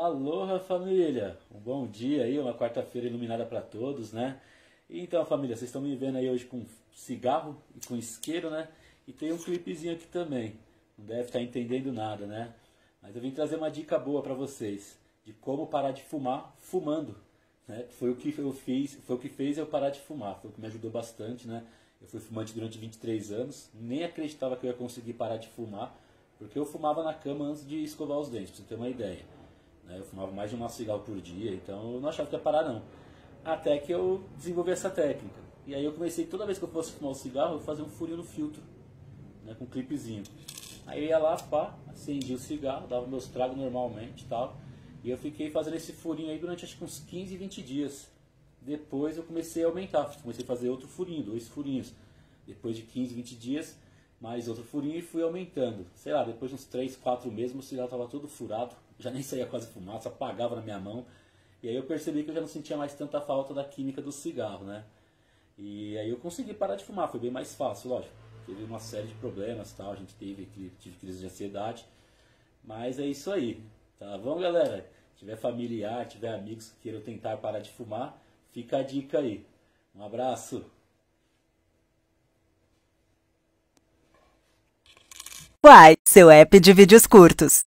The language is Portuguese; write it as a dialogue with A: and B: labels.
A: Aloha, família! Um bom dia aí, uma quarta-feira iluminada para todos, né? Então, família, vocês estão me vendo aí hoje com cigarro e com isqueiro, né? E tem um clipezinho aqui também. Não deve estar entendendo nada, né? Mas eu vim trazer uma dica boa para vocês de como parar de fumar fumando, né? Foi o que eu fiz, foi o que fez eu parar de fumar, foi o que me ajudou bastante, né? Eu fui fumante durante 23 anos, nem acreditava que eu ia conseguir parar de fumar, porque eu fumava na cama antes de escovar os dentes, pra você ter uma ideia. Né? Eu fumava mais de um cigarro por dia, então eu não achava que ia parar não. Até que eu desenvolvi essa técnica. E aí eu comecei, toda vez que eu fosse fumar um cigarro, eu fazia um furinho no filtro, né, com um clipezinho. Aí eu ia lá, pá, acendia o cigarro, dava meus tragos normalmente e tal. E eu fiquei fazendo esse furinho aí durante acho que uns 15, 20 dias. Depois eu comecei a aumentar, comecei a fazer outro furinho, 2 furinhos. Depois de 15, 20 dias, mais outro furinho e fui aumentando. Sei lá, depois de uns 3, 4 meses, meu cigarro estava todo furado, já nem saía quase fumaça, apagava na minha mão. E aí eu percebi que eu já não sentia mais tanta falta da química do cigarro, né? E aí eu consegui parar de fumar, foi bem mais fácil, lógico. Teve uma série de problemas, tal, a gente tive crise de ansiedade. Mas é isso aí, tá bom, galera? Se tiver familiar, tiver amigos que queiram tentar parar de fumar, fica a dica aí. Um abraço.
B: Uai, seu app de vídeos curtos.